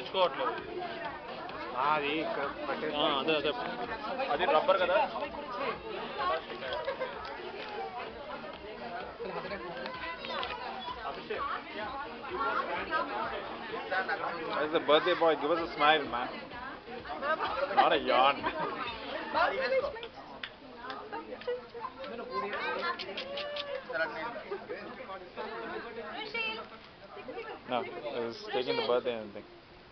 తెచ్చుకోవట్లేదు. అది అదే అదే అది రబ్బర్ కదా. Where's the birthday boy? Give us a smile, man. Not a yawn. No, it was taking the birthday and thing.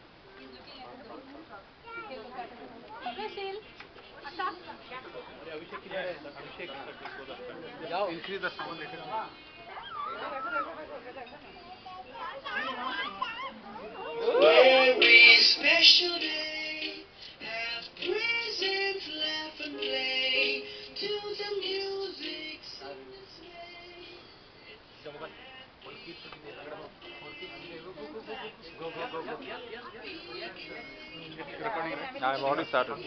Increase the sound little. Every special day, have presents, laugh and play, to the music, sing and slay. I've already started.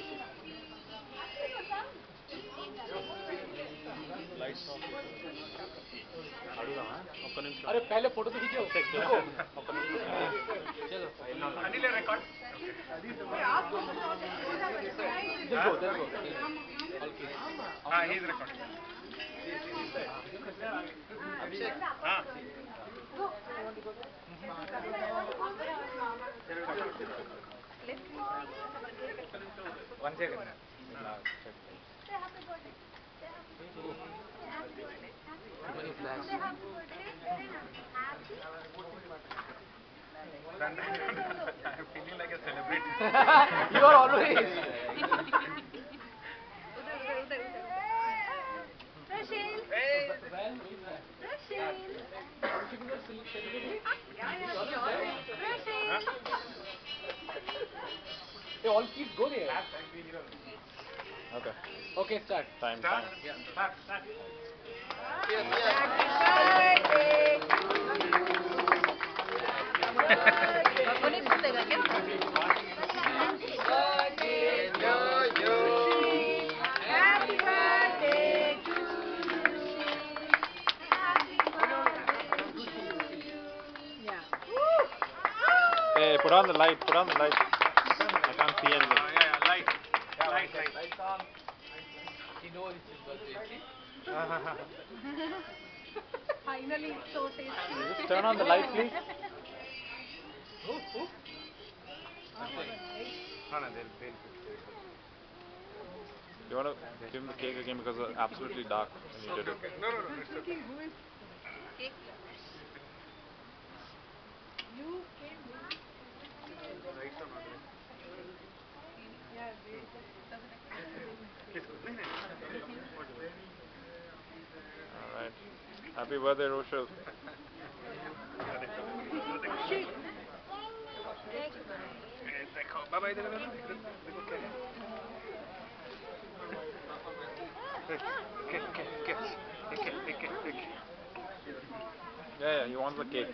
Lights off. ఒక్క నిమిషం. अरे पहले photo तो खींचो. ఒక్క నిమిషం. चलो. Anil record. Just go. हाँ, he's recording. हाँ. One second. I'm feeling like a celebrity. You are always. Hey, all kids go there. Okay. Okay, start. Time. Yeah. Start. Hey, put on the light. I can't see anything. Yeah, light. Light. He knows it's his birthday. Finally, it's so tasty. Just turn on the light, please. No, they'll fail. You want to give him the cake again because it's absolutely dark when you did it. No, it's okay. You came with Lights are not there. Alright. Happy birthday, Roshal. देखो बाबा इधर देखो क्या Yeah, he wants the cake.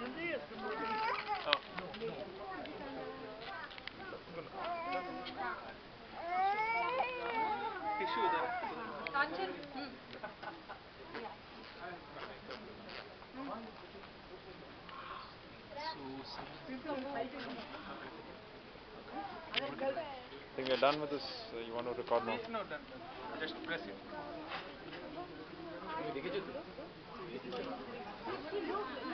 Tissue इधर I think we're done with this. You want to record more? No, done. Just press it.